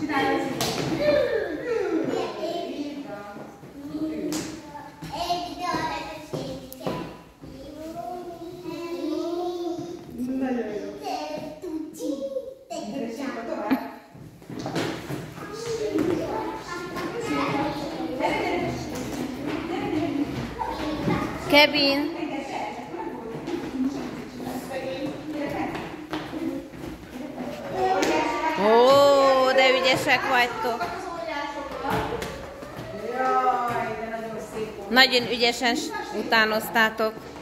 Kevin. Ó, de ügyesek vagytok. Nagyon ügyesen utánoztátok.